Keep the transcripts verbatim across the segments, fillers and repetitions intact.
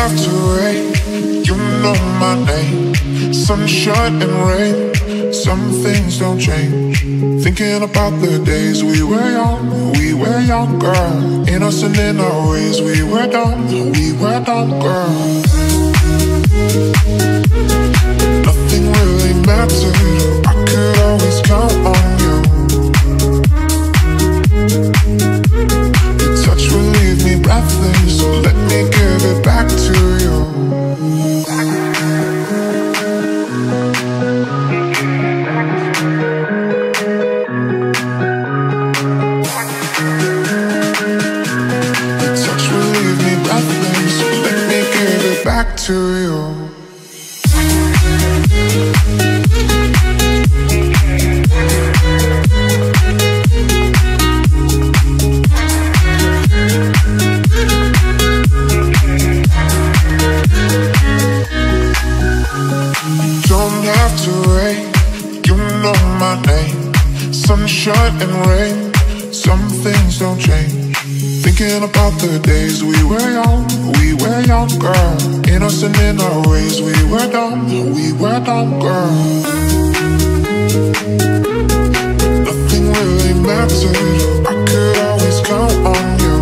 have to wait. You know my name. Sunshine and rain, some things don't change. Thinking about the days we were young, we were young, girl. Innocent in our ways, we were dumb, we were dumb, girl. Nothing really mattered, I could always count on you. Your touch will leave me breathless, so let me give it back to you. Back to you. Don't have to wait, you know my name. Sunshine and rain, some things don't change. Thinking about the days we were young, we were young, girl. Innocent in our ways, we were dumb, we were dumb, girl. Nothing really mattered, I could always count on you.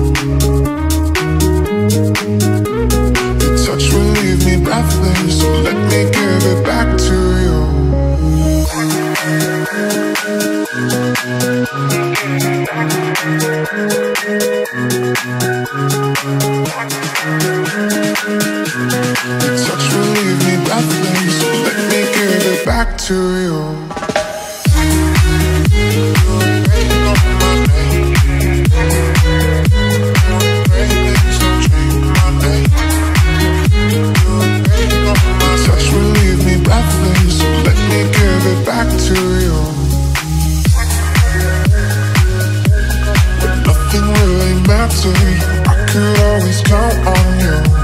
Your touch will leave me breathless, so let me give it back to you. Your touch will leave me breathless, so let me give it back to you. Touch will leave me breathless, so let me give it back to you. But nothing really mattered, I could always count on you.